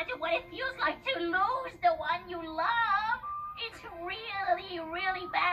imagine what it feels like to lose the one you love. It's really, really bad.